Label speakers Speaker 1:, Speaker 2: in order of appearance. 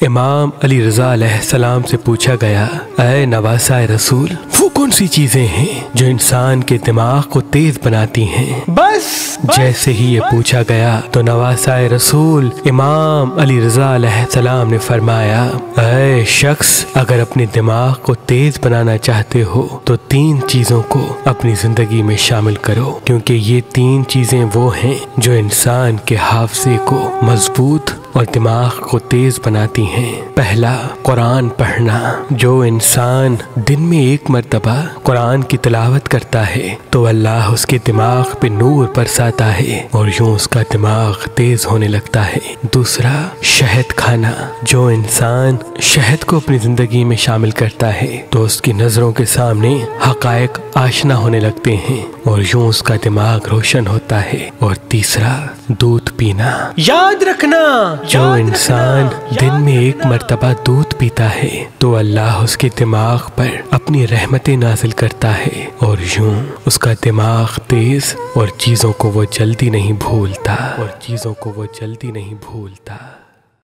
Speaker 1: امام علی رضا علیہ السلام سے پوچھا گیا، اے نواسۂ رسول، وہ کون سی چیزیں ہیں جو انسان کے دماغ کو تیز بناتی ہیں؟ جیسے ہی یہ پوچھا گیا تو نواسۂ رسول امام علی رضا علیہ السلام نے فرمایا، اے شخص، اگر اپنے دماغ کو تیز بنانا چاہتے ہو تو 3 چیزوں کو اپنی زندگی میں شامل کرو، کیونکہ یہ 3 چیزیں وہ ہیں جو انسان کے حافظے کو مضبوط اور دماغ کو تیز بناتی ہیں۔ پہلا، قرآن پڑھنا۔ جو انسان دن میں 1 مرتبہ قرآن کی تلاوت کرتا ہے تو اللہ اس کے دماغ پہ نور برساتا ہے اور یوں اس کا دماغ تیز ہونے لگتا ہے۔ دوسرا، شہد کھانا۔ جو انسان شہد کو اپنی زندگی میں شامل کرتا ہے تو اس کی نظروں کے سامنے حقائق آشنا ہونے لگتے ہیں اور یوں اس کا دماغ روشن ہوتا ہے۔ اور تیسرا، دودھ پینا۔ یاد رکھنا، جو انسان دن میں 1 مرتبہ دودھ پیتا ہے تو اللہ اس کے دماغ پر اپنی رحمتیں نازل کرتا ہے اور یوں اس کا دماغ تیز اور چیزوں کو وہ جلدی نہیں بھولتا۔